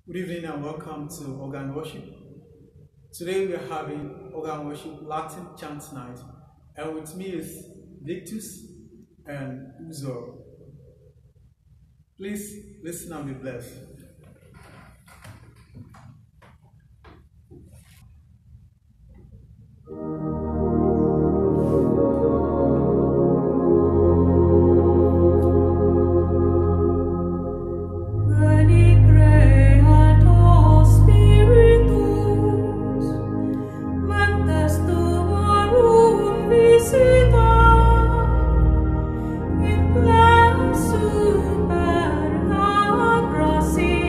Good evening and welcome to Organ Worship. Today we are having Organ Worship Latin Chant Night, and with me is Victus and Uzo. Please listen and be blessed. Super gracia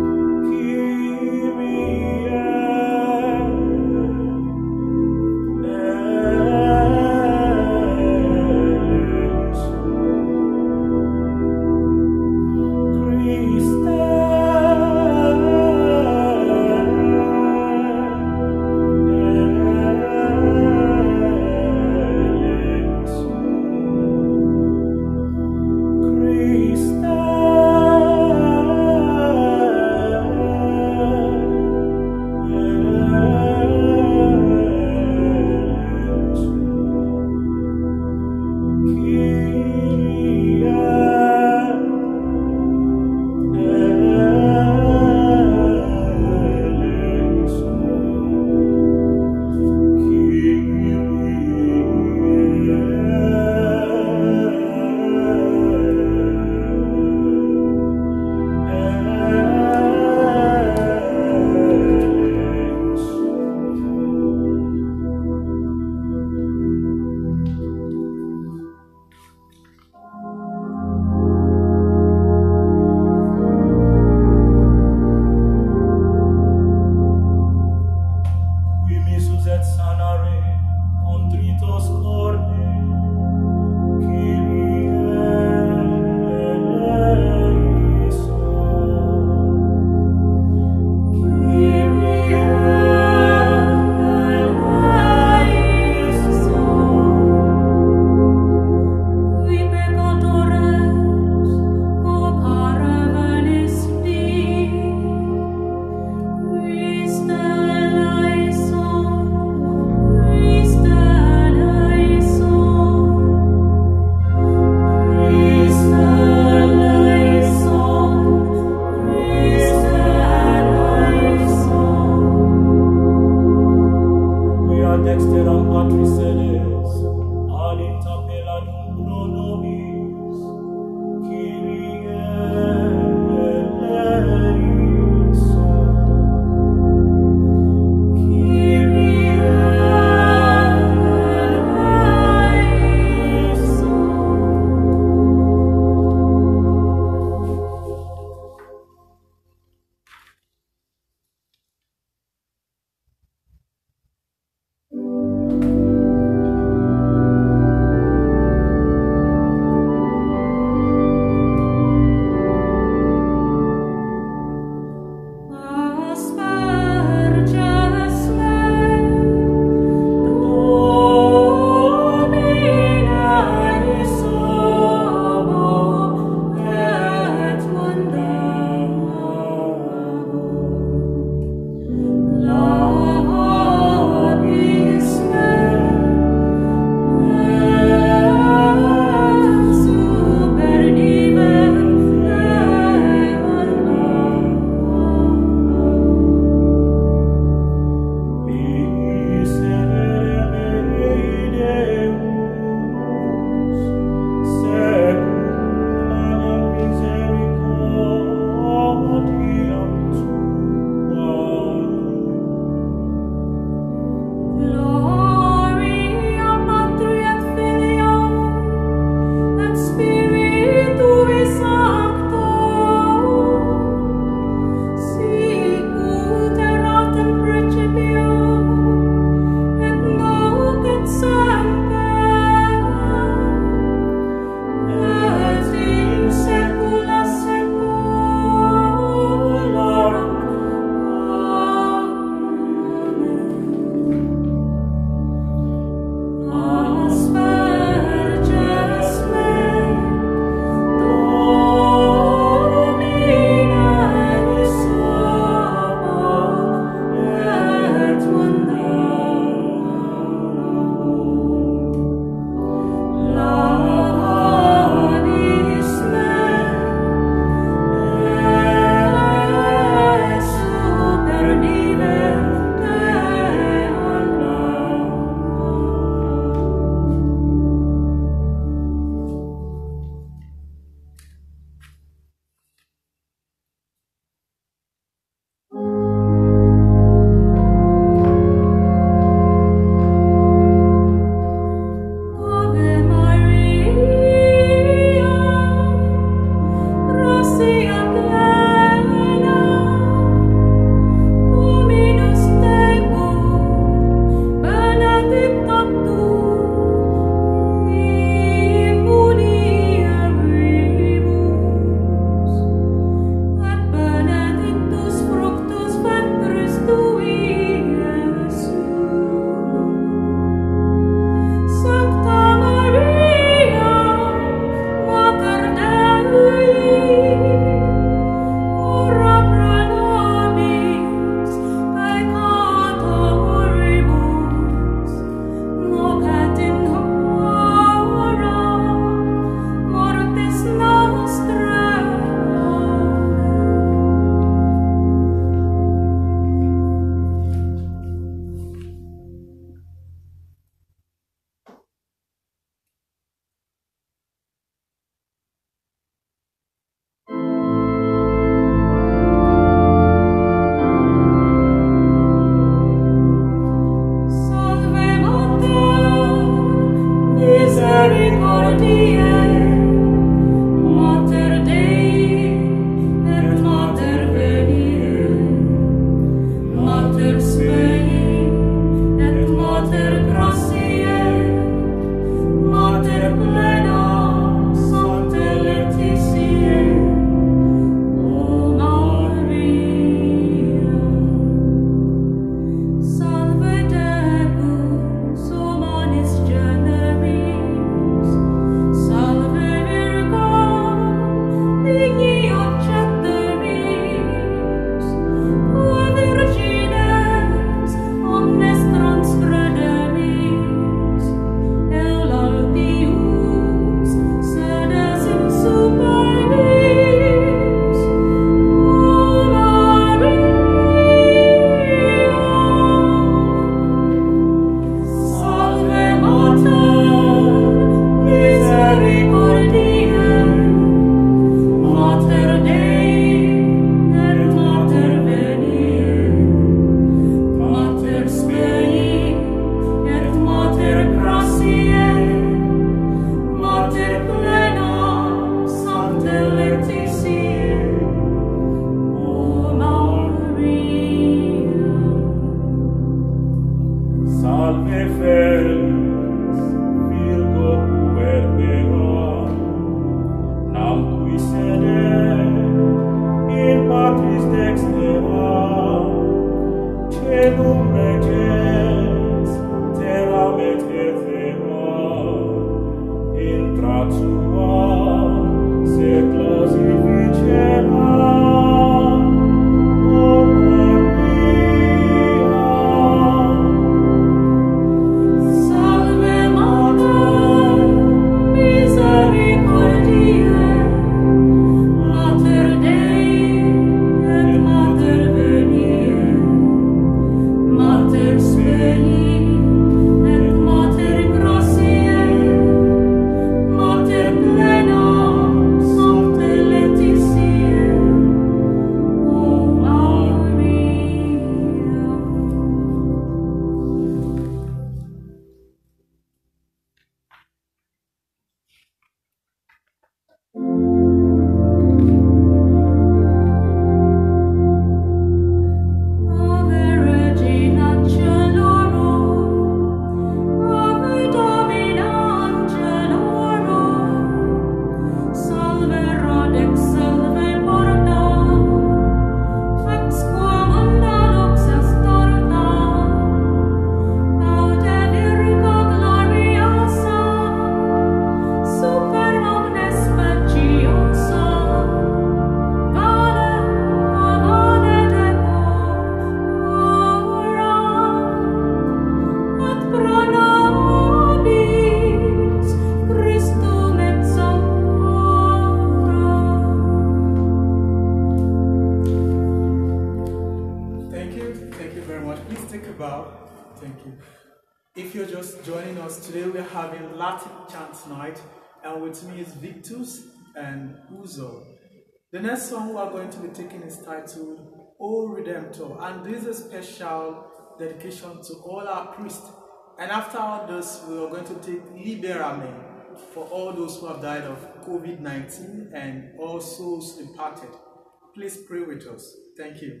joining us. Today we're having Latin chant night, and with me is Victus and Uzo. The next song we are going to be taking is titled O Redemptor, and this is a special dedication to all our priests. And after all this, we are going to take Liberame for all those who have died of COVID-19 and all souls departed. Please pray with us. Thank you.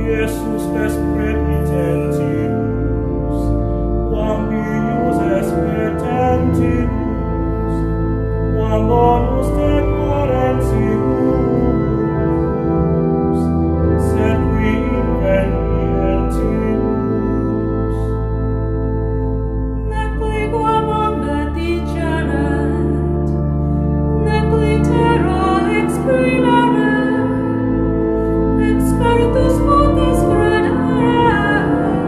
Jesus es pretentibus, quam pius es pretentibus, quam bonus dequarentibus, sed qui invenientibus. Neque quam omne diceret, neque terra exprimeret, expertus potes credere,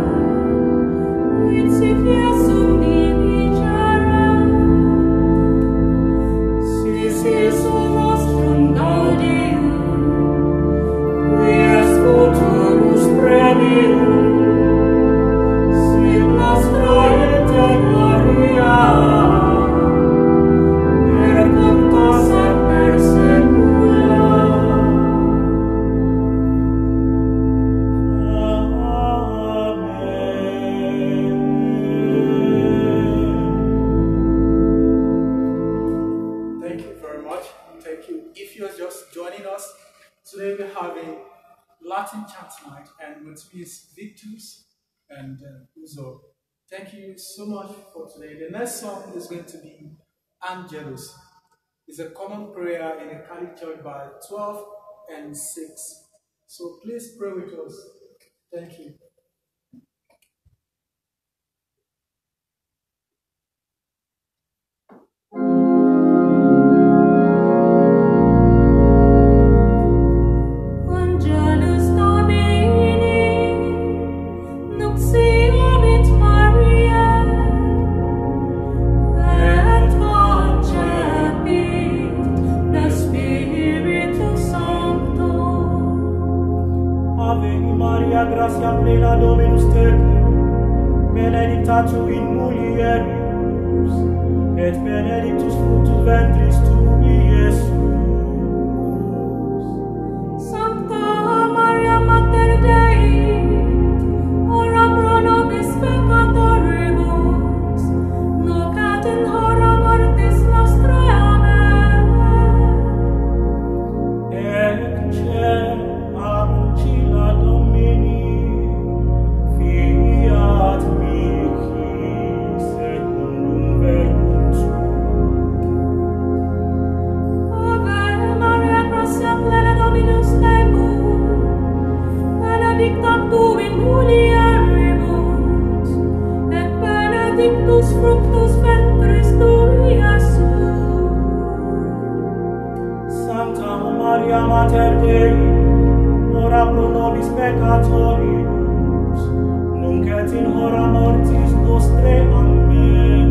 et si fiesum diligere. Si sum nostrum gaudium, qui est futurus premium, sit nostra ete gloria, per cuncta semper secula. Thank you very much. Thank you. If you're just joining us, today we're having Latin chant night, and with me is Victus and Uzo. Thank you so much for today. The next song is going to be Angelus. It's a common prayer in the Catholic Church by 12 and 6. So please pray with us. Thank you. Angelus Domini, nuxiavit Mariae, et concepit de Spiritu Sancto. Ave Maria, gratia plena Dominus tecum, benedicta tu in mulieribus, et benedictus fructus ventris tui, Iesus. Sancta Maria Mater Dei, ora pro nobis peccatoribus, nunc et in hora mortis nostrae. Amen. Ecce ancilla Domini, fiat mihi secundum verbum tuum. Ave Maria, gratia plena Dominus tecum, benedicta tu in mulieribus, et benedictus fructus ventris tui, Iesus. Sancta Maria Mater Dei, ora pro nobis peccatoribus, nunc et in hora mortis nostrae. Amen.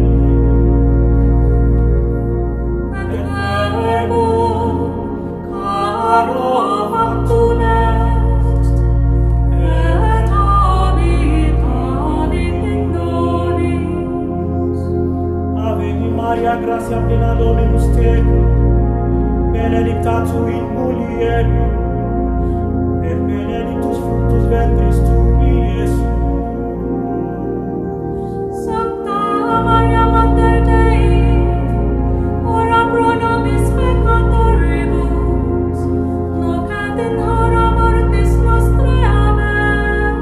Et verbum caro factum est, et habitavit in nobis. Ave Maria, gratia plena Dominus tecum, benedicta tu in mulieribus, et benedictus fructus ventris tui, Iesus. Sancta Maria Mater Dei, ora pro nobis peccatoribus, nunc et in hora mortis nostrae. Amen.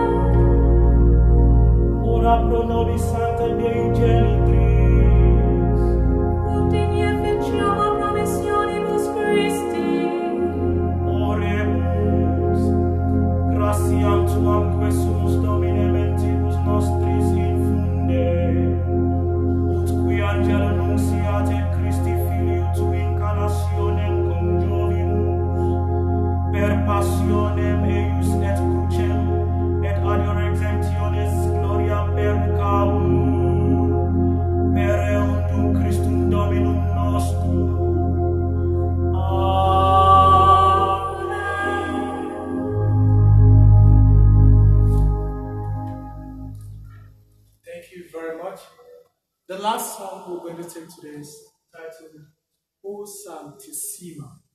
Ora pro nobis Sancta Dei Genitris, Ut in efficiam promissionibus Christi, oremus. Gratiam tuam quesumus Domine mentibus nostris infunde, ut qui angelo nunciate Christi Filiu tui incarnationem conjovimus, per passionem eius et crucem, et adior exemptiones gloriam perducavum, per eundum Christum Dominum nostrum. Thank you very much. The last song we're going to take today is titled O Santissima.